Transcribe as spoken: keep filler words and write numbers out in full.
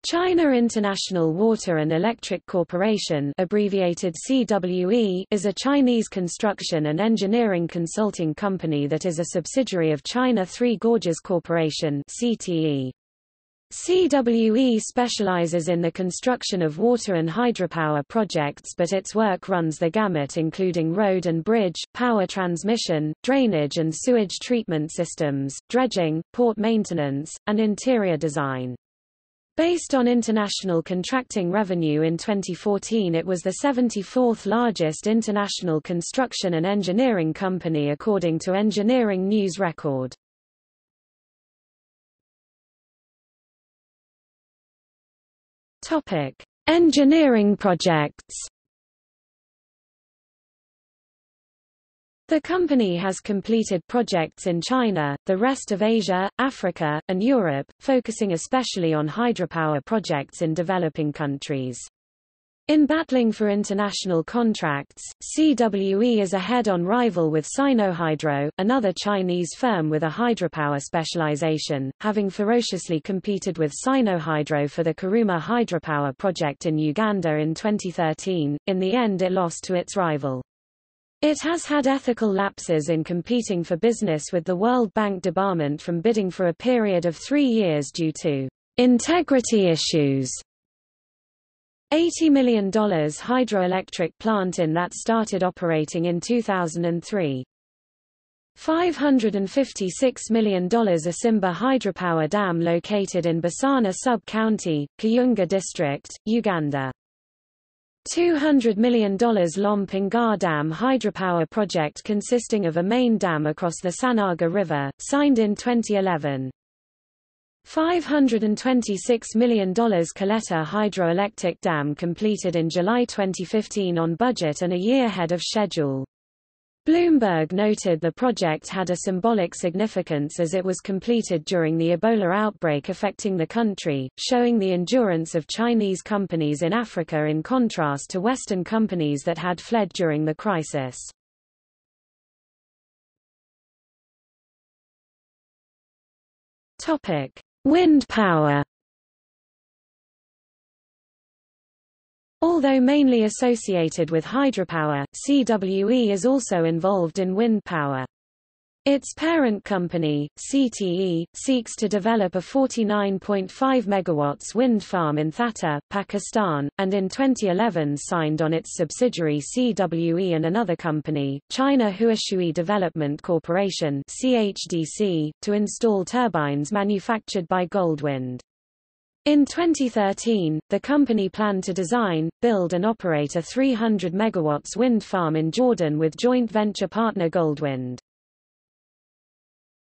China International Water and Electric Corporation, abbreviated C W E, is a Chinese construction and engineering consulting company that is a subsidiary of China Three Gorges Corporation (C T E). C W E specializes in the construction of water and hydropower projects, but its work runs the gamut, including road and bridge, power transmission, drainage and sewage treatment systems, dredging, port maintenance, and interior design. Based on international contracting revenue in twenty fourteen, it was the seventy-fourth largest international construction and engineering company according to Engineering News Record. Topic: Engineering projects. The company has completed projects in China, the rest of Asia, Africa, and Europe, focusing especially on hydropower projects in developing countries. In battling for international contracts, C W E is a head-on rival with Sinohydro, another Chinese firm with a hydropower specialization, having ferociously competed with Sinohydro for the Karuma hydropower project in Uganda in twenty thirteen. In the end, it lost to its rival. It has had ethical lapses in competing for business with the World Bank debarment from bidding for a period of three years due to integrity issues. eighty million dollars hydroelectric plant in that started operating in two thousand three. five hundred fifty-six million dollars Asimba hydropower dam located in Basana sub-county, Kayunga district, Uganda. two hundred million dollars Lompinga Dam hydropower project consisting of a main dam across the Sanaga River, signed in twenty eleven. five hundred twenty-six million dollars Caleta hydroelectric dam completed in July twenty fifteen on budget and a year ahead of schedule. Bloomberg noted the project had a symbolic significance as it was completed during the Ebola outbreak affecting the country, showing the endurance of Chinese companies in Africa in contrast to Western companies that had fled during the crisis. Topic: Wind power. Although mainly associated with hydropower, C W E is also involved in wind power. Its parent company, C T E, seeks to develop a forty-nine point five megawatts wind farm in Thatta, Pakistan, and in twenty eleven signed on its subsidiary C W E and another company, China Huashui Development Corporation (C H D C), to install turbines manufactured by Goldwind. In twenty thirteen, the company planned to design, build and operate a three hundred megawatts wind farm in Jordan with joint venture partner Goldwind.